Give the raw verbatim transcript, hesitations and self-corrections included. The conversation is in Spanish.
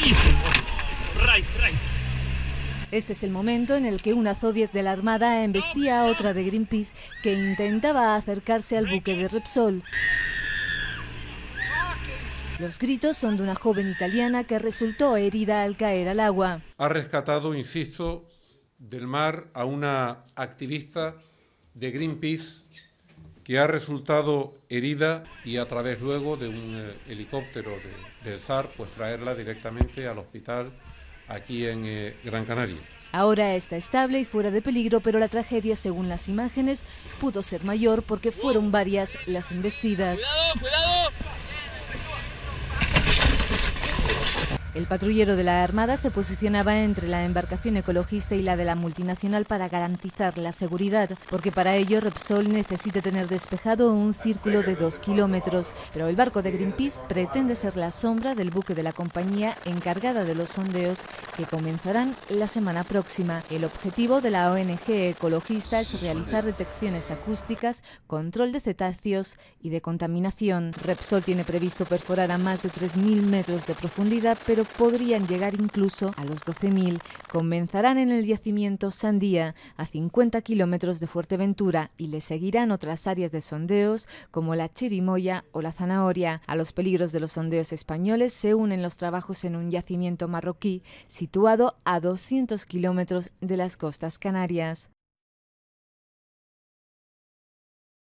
Este es el momento en el que una Zodiac de la Armada embestía a otra de Greenpeace que intentaba acercarse al buque de Repsol. Los gritos son de una joven italiana que resultó herida al caer al agua. Ha rescatado, insisto, del mar a una activista de Greenpeace que ha resultado herida y a través luego de un eh, helicóptero de, del S A R, pues traerla directamente al hospital aquí en eh, Gran Canaria. Ahora está estable y fuera de peligro, pero la tragedia, según las imágenes, pudo ser mayor porque fueron varias las embestidas. ¡Cuidado, cuidado! El patrullero de la Armada se posicionaba entre la embarcación ecologista y la de la multinacional para garantizar la seguridad, porque para ello Repsol necesita tener despejado un círculo de dos kilómetros. Pero el barco de Greenpeace pretende ser la sombra del buque de la compañía encargada de los sondeos que comenzarán la semana próxima. El objetivo de la O N G ecologista es realizar detecciones acústicas, control de cetáceos y de contaminación. Repsol tiene previsto perforar a más de tres mil metros de profundidad, pero podrían llegar incluso a los doce mil. Comenzarán en el yacimiento Sandía, a cincuenta kilómetros de Fuerteventura, y le seguirán otras áreas de sondeos como la Chirimoya o la Zanahoria. A los peligros de los sondeos españoles se unen los trabajos en un yacimiento marroquí situado a doscientos kilómetros de las costas canarias.